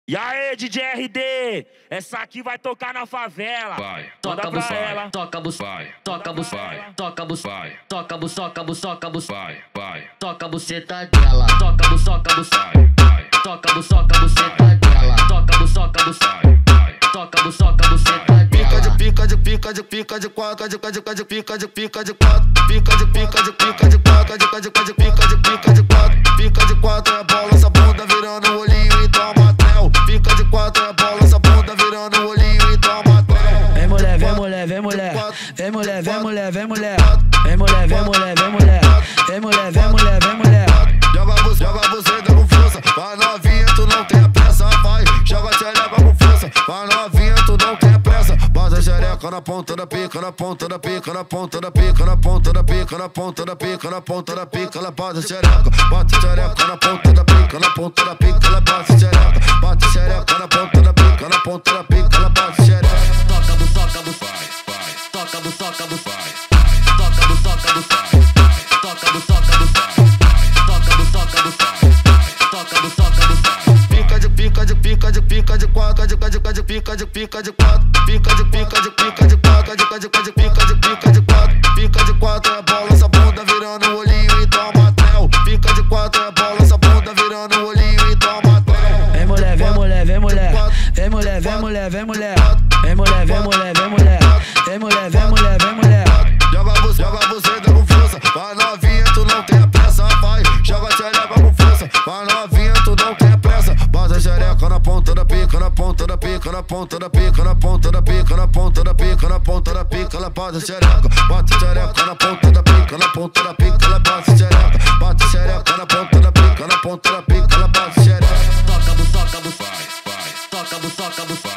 E aí, DJ RD, essa aqui vai tocar na favela. Vai, toca pra ela. Toca bus, vai, toca bus, vai, toca bus, vai, toca bus, toca bus, toca bus, vai, vai, toca buceta dela, toca bus, vai, vai, toca bus, buceta dela, toca bus, vai, vai, toca bus, buceta dela. Pica de quatro, pica de quatro, pica de quatro é bola, essa bunda virando o olhinho e toma tel. Pica de quatro é bola, essa bunda virando o olhinho e toma tel. Vem mulher, vem mulher, vem mulher, vem mulher, vem mulher, vem mulher, vem mulher, vem mulher, vem mulher, vem mulher, vem mulher, vem mulher. Joga você com força, vai novinha, tu não tem pressa, vai. Joga xereca com força, vai novinha, tu não tem pressa. Bota a xereca na ponta da pica, na ponta da pica, na ponta da pica, na ponta da pica, na ponta da pica, na ponta da pica, ela bota a xereca na ponta da pica, na ponta da pica, ela bota a xereca na ponta da pica, na ponta da pica, ela bota a xereca. Toca bus, vai, vai, toca bus, vai, toca bus, vai, toca bus, vai, toca bus, toca bus, Pica de quatro, pica de quatro é bola, essa bunda virando o olhinho e toma tel. Pica de quatro é bola, essa bunda virando o olhinho e toma tel. Vem mulher, vem mulher, vem mulher, vem mulher, vem mulher, vem mulher, vem mulher, vem mulher, vem mulher, vem mulher, vem mulher, vem mulher. Joga você com força, vai novinha, tu não tem pressa, vai. Joga xereca com força, vai novinha, tu não tem pressa. Bota a xereca na ponta da pica, na ponta da pica, na ponta da pica, na ponta da pica, na ponta da pica, na ponta da pica, ela bota a xereca na ponta da pica, na ponta da pica, ela bota a xereca na ponta da pica, na ponta da pica, ela bota a xereca. toca bus, vai, vai, toca bus, vai.